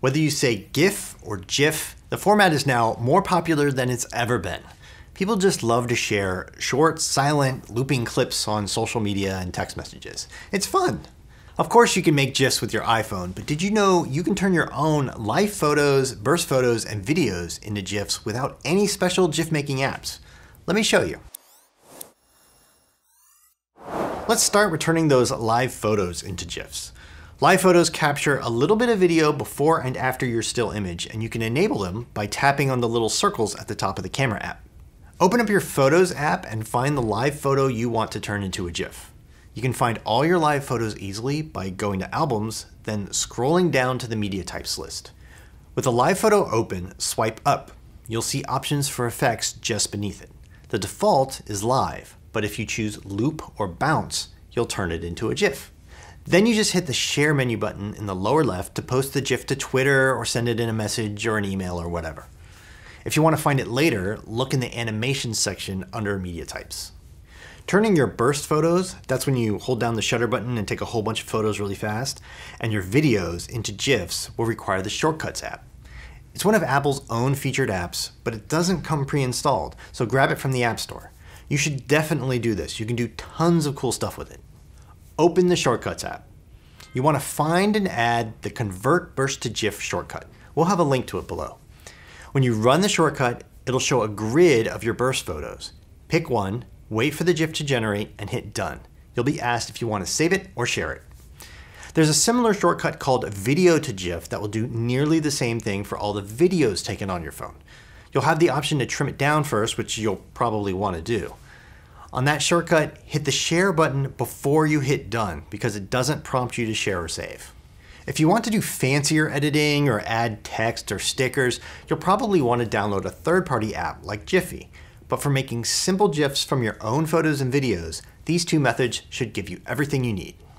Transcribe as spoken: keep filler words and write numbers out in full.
Whether you say GIF or GIF, the format is now more popular than it's ever been. People just love to share short, silent, looping clips on social media and text messages. It's fun. Of course you can make GIFs with your iPhone, but did you know you can turn your own live photos, burst photos, and videos into GIFs without any special GIF making apps? Let me show you. Let's start with turning those live photos into GIFs. Live photos capture a little bit of video before and after your still image, and you can enable them by tapping on the little circles at the top of the camera app. Open up your Photos app and find the live photo you want to turn into a GIF. You can find all your live photos easily by going to Albums, then scrolling down to the Media Types list. With a live photo open, swipe up. You'll see options for effects just beneath it. The default is live, but if you choose Loop or Bounce, you'll turn it into a GIF. Then you just hit the Share menu button in the lower left to post the GIF to Twitter or send it in a message or an email or whatever. If you want to find it later, look in the Animations section under Media Types. Turning your burst photos, that's when you hold down the shutter button and take a whole bunch of photos really fast, and your videos into GIFs will require the Shortcuts app. It's one of Apple's own featured apps, but it doesn't come pre-installed, so grab it from the App Store. You should definitely do this. You can do tons of cool stuff with it. Open the Shortcuts app. You want to find and add the Convert Burst to GIF shortcut. We'll have a link to it below. When you run the shortcut, it'll show a grid of your burst photos. Pick one, wait for the GIF to generate, and hit Done. You'll be asked if you want to save it or share it. There's a similar shortcut called Video to GIF that will do nearly the same thing for all the videos taken on your phone. You'll have the option to trim it down first, which you'll probably want to do. On that shortcut, hit the Share button before you hit Done because it doesn't prompt you to share or save. If you want to do fancier editing or add text or stickers, you'll probably want to download a third-party app like Jiffy. But for making simple GIFs from your own photos and videos, these two methods should give you everything you need.